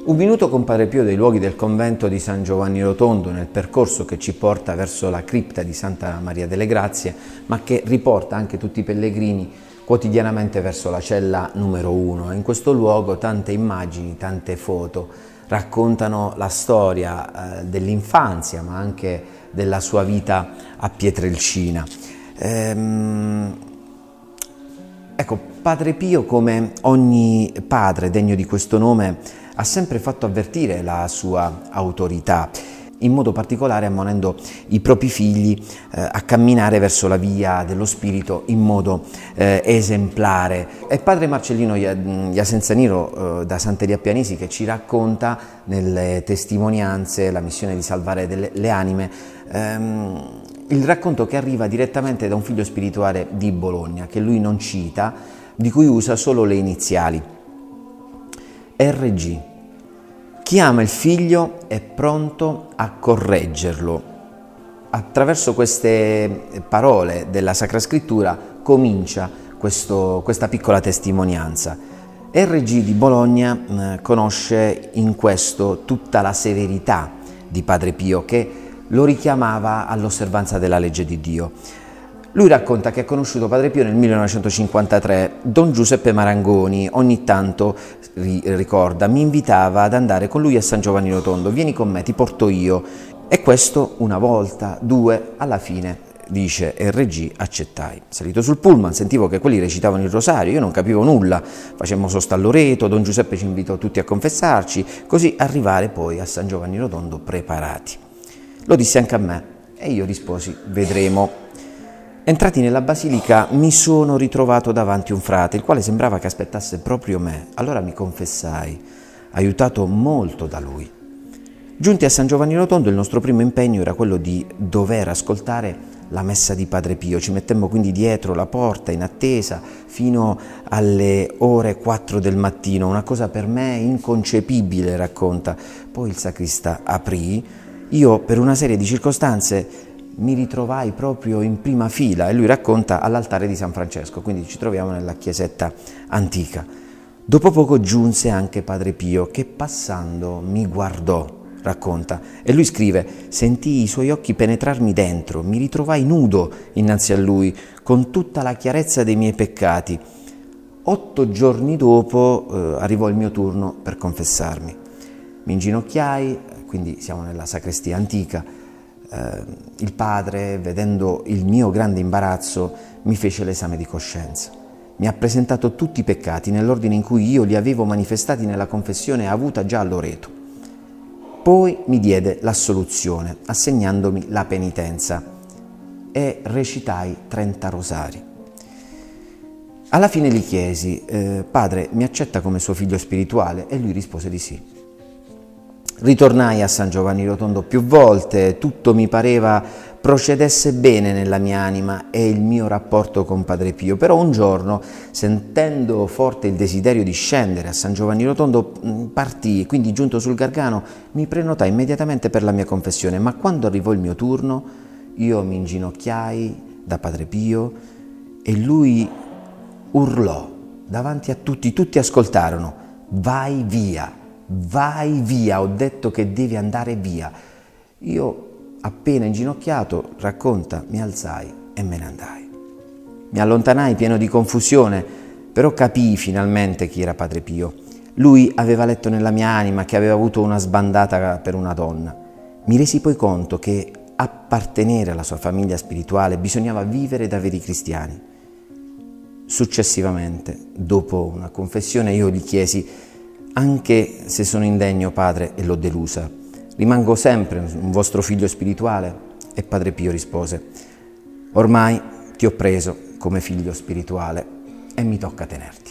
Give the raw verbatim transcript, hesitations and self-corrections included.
Un minuto con Padre Pio dei luoghi del convento di San Giovanni Rotondo nel percorso che ci porta verso la cripta di Santa Maria delle Grazie, ma che riporta anche tutti i pellegrini quotidianamente verso la cella numero uno. In questo luogo tante immagini, tante foto raccontano la storia eh, dell'infanzia, ma anche della sua vita a Pietrelcina. Ehm, ecco, Padre Pio, come ogni padre degno di questo nome, ha sempre fatto avvertire la sua autorità, in modo particolare ammonendo i propri figli eh, a camminare verso la via dello spirito in modo eh, esemplare. È padre Marcellino Jasenzaniro eh, da Sant'Elia Pianesi che ci racconta nelle testimonianze la missione di salvare delle, le anime, ehm, il racconto che arriva direttamente da un figlio spirituale di Bologna, che lui non cita, di cui usa solo le iniziali. R G. Chi ama il figlio è pronto a correggerlo. Attraverso queste parole della Sacra Scrittura comincia questo, questa piccola testimonianza. R G di Bologna eh, conosce in questo tutta la severità di Padre Pio, che lo richiamava all'osservanza della legge di Dio. Lui racconta che ha conosciuto Padre Pio nel millenovecentocinquantatré. Don Giuseppe Marangoni ogni tanto, ricorda, mi invitava ad andare con lui a San Giovanni Rotondo. Vieni con me, ti porto io. E questo una volta, due, alla fine, dice R G, accettai. Salito sul pullman, sentivo che quelli recitavano il rosario, io non capivo nulla. Facemmo sosta a Loreto, Don Giuseppe ci invitò tutti a confessarci, così arrivare poi a San Giovanni Rotondo preparati. Lo disse anche a me e io risposi, vedremo. Entrati nella basilica mi sono ritrovato davanti un frate, il quale sembrava che aspettasse proprio me. Allora mi confessai, aiutato molto da lui. Giunti a San Giovanni Rotondo, il nostro primo impegno era quello di dover ascoltare la messa di Padre Pio. Ci mettemmo quindi dietro la porta in attesa fino alle ore quattro del mattino, una cosa per me inconcepibile, racconta. Poi il sacrista aprì, io per una serie di circostanze mi ritrovai proprio in prima fila e lui racconta all'altare di San Francesco, quindi ci troviamo nella chiesetta antica. Dopo poco giunse anche Padre Pio che passando mi guardò, racconta, e lui scrive, sentii i suoi occhi penetrarmi dentro, mi ritrovai nudo innanzi a lui con tutta la chiarezza dei miei peccati. Otto giorni dopo eh, arrivò il mio turno per confessarmi. Mi inginocchiai, quindi siamo nella sacrestia antica. Il padre, vedendo il mio grande imbarazzo, mi fece l'esame di coscienza. Mi ha presentato tutti i peccati nell'ordine in cui io li avevo manifestati nella confessione avuta già a Loreto. Poi mi diede l'assoluzione, assegnandomi la penitenza e recitai trenta rosari. Alla fine gli chiesi, eh, padre, mi accetta come suo figlio spirituale? E lui rispose di sì. Ritornai a San Giovanni Rotondo più volte, tutto mi pareva procedesse bene nella mia anima e il mio rapporto con Padre Pio, però un giorno, sentendo forte il desiderio di scendere a San Giovanni Rotondo, partii, quindi giunto sul Gargano mi prenotai immediatamente per la mia confessione, ma quando arrivò il mio turno io mi inginocchiai da Padre Pio e lui urlò davanti a tutti, tutti ascoltarono, vai via! Vai via, ho detto che devi andare via. Io, appena inginocchiato, racconta, mi alzai e me ne andai. Mi allontanai pieno di confusione, però capii finalmente chi era Padre Pio. Lui aveva letto nella mia anima che aveva avuto una sbandata per una donna. Mi resi poi conto che appartenere alla sua famiglia spirituale bisognava vivere da veri cristiani. Successivamente, dopo una confessione, io gli chiesi, anche se sono indegno, padre, e l'ho delusa, rimango sempre un vostro figlio spirituale? E Padre Pio rispose, ormai ti ho preso come figlio spirituale e mi tocca tenerti.